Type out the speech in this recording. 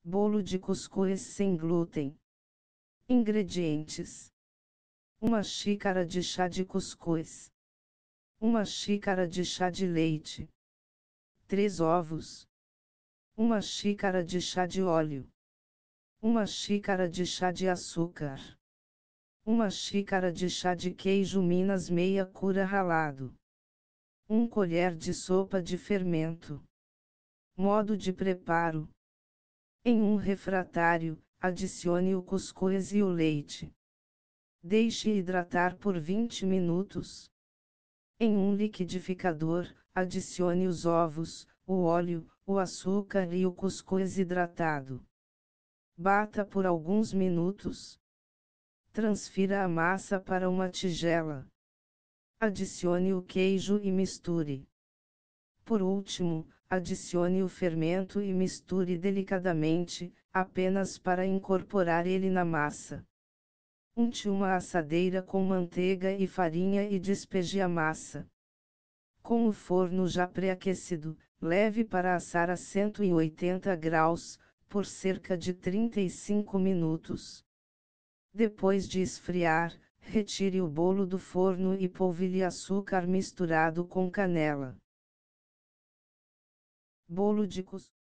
Bolo de cuscuz sem glúten. Ingredientes: 1 xícara de chá de cuscuz, 1 xícara de chá de leite, 3 ovos, 1 xícara de chá de óleo, 1 xícara de chá de açúcar, 1 xícara de chá de queijo Minas meia cura ralado, 1 colher de sopa de fermento. Modo de preparo: em um refratário, adicione o cuscuz e o leite. Deixe hidratar por 20 minutos. Em um liquidificador, adicione os ovos, o óleo, o açúcar e o cuscuz hidratado. Bata por alguns minutos. Transfira a massa para uma tigela. Adicione o queijo e misture. Por último, adicione o fermento e misture delicadamente, apenas para incorporar ele na massa. Unte uma assadeira com manteiga e farinha e despeje a massa. Com o forno já pré-aquecido, leve para assar a 180 graus, por cerca de 35 minutos. Depois de esfriar, retire o bolo do forno e polvilhe açúcar misturado com canela. Bolo de cuscuz.